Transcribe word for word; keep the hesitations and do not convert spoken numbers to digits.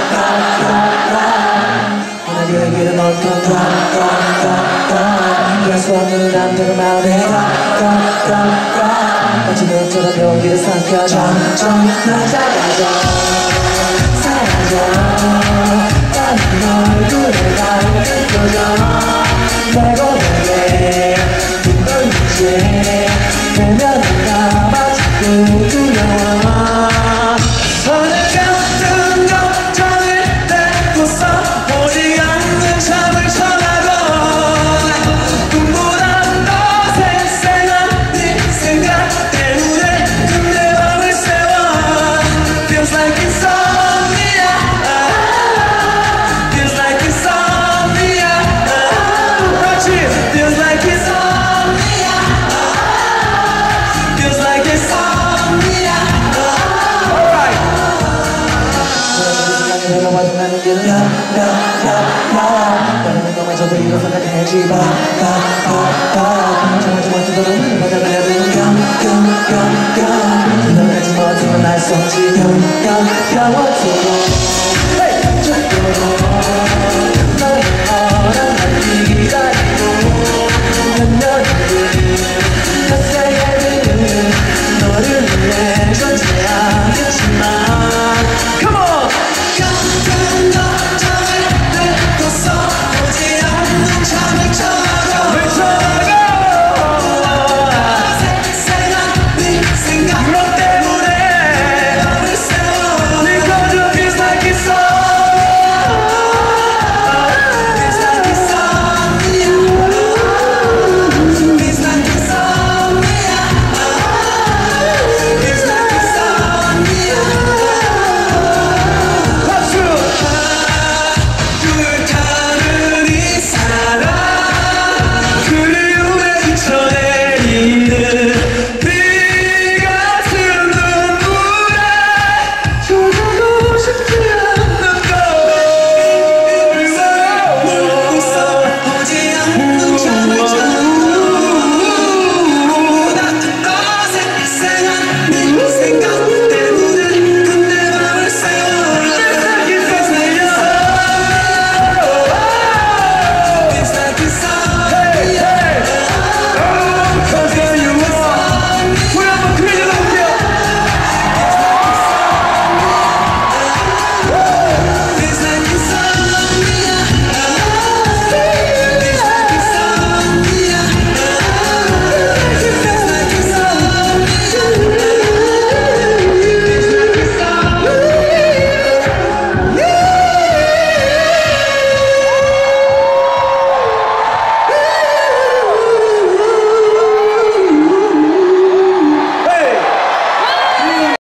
오늘 얘기는 어떤 이해할 수 없는 남들의 마음에 마치 눈처럼 용기를 삼켜 점점 날 사라져 사라져 나는 얼굴에 가는 표정 내 고백에 빈걸 묻지 내면을 감아 자꾸 두려워 어느 같은 걱정을 내고서 오지 않는 잠을 청하고 꿈보다 더 생생한 네 생각 때문에 내 맘을 세워 Feels like insomnia Feels like insomnia 그렇지 Feels like insomnia Feels like insomnia Alright 내가 와도 나는 길을 가, 가, 가, 가 나는 너마저도 일어서가 되지 마, 가, 가, 가 정말 정말 뜨거운 눈을 받아가야 되는 가, 가, 가, 가 너를 하지 못하면 날 수 없지 가, 가, 가워도